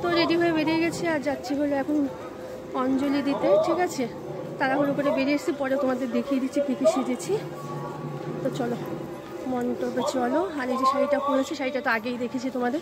তো রেডি হয়ে বেরিয়ে গেছি আর যাচ্ছি হলো এখন অঞ্জলি দিতে, ঠিক আছে। তাড়াহুড়ো করে বেরিয়ে এসেছি, পরে তোমাদের দেখিয়ে দিচ্ছি কী কী সেজেছি। তো চলো মণ্ডপে চলো। আর এই যে শাড়িটা পরেছি, শাড়িটা তো আগেই দেখেছি তোমাদের।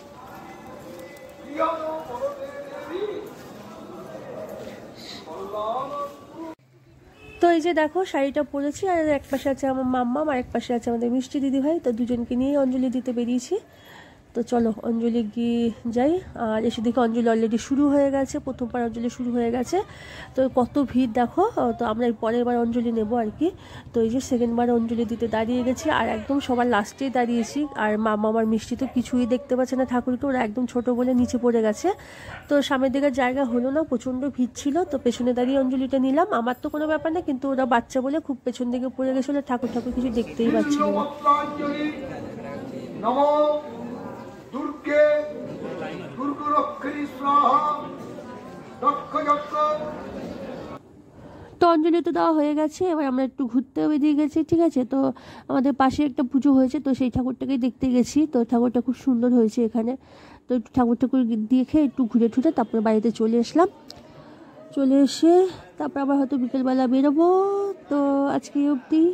তো এই যে দেখো শাড়িটা পরেছি, আর এক পাশে আছে আমার মাম্মা, আর এক পাশে আছে আমাদের মিষ্টি দিদি ভাই। তো দুজনকে নিয়েই অঞ্জলি দিতে বেরিয়েছি। তো চলো অঞ্জলি গিয়ে যাই। আর এসে দেখি অঞ্জলি অলরেডি শুরু হয়ে গেছে, প্রথমবার অঞ্জলি শুরু হয়ে গেছে। তো কত ভিড় দেখো। তো আমরা এই পরের বার অঞ্জলি নেব আর কি। তো এই যে সেকেন্ডবার অঞ্জলি দিতে দাঁড়িয়ে গেছি, আর একদম সবার লাস্টেই দাঁড়িয়েছি। আর মামা আমার মিষ্টি তো কিছুই দেখতে পাচ্ছে না ঠাকুরকে, ওরা একদম ছোট বলে নিচে পড়ে গেছে। তো সামনের দিকে জায়গা হলো না, প্রচণ্ড ভিড় ছিল। তো পেছনে দাঁড়িয়ে অঞ্জলিটা নিলাম। আমার তো কোনো ব্যাপার না, কিন্তু ওরা বাচ্চা বলে খুব পেছন দিকে পড়ে গেছিলো, ঠাকুর কিছু দেখতেই পাচ্ছিল না। তো অঞ্জলি তো দেওয়া হয়ে গেছে, এবার আমরা একটু ঘুরতেও বেরিয়ে গেছি, ঠিক আছে। তো আমাদের পাশে একটা পুজো হয়েছে, তো সেই ঠাকুরটাকেই দেখতে গেছি। তো ঠাকুরটা খুব সুন্দর হয়েছে এখানে। তো একটু ঠাকুর দেখে একটু ঘুরে ঠুরে তারপরে বাড়িতে চলে আসলাম। চলে এসে তারপর আবার হয়তো বিকেলবেলা বেরোবো। তো আজকে অবধি।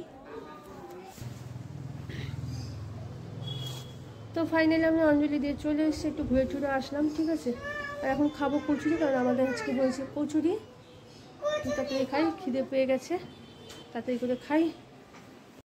তো ফাইনালি আমি অঞ্জলি দিয়ে চলে এসেছি, একটু ঘুরে টুরে আসলাম, ঠিক আছে। আর এখন খাবো কচুরি, কারণ আমাদের আজকে হয়েছে কচুরি। তাড়াতাড়ি খাই, খিদে পেয়ে গেছে, তাড়াতাড়ি করে খাই।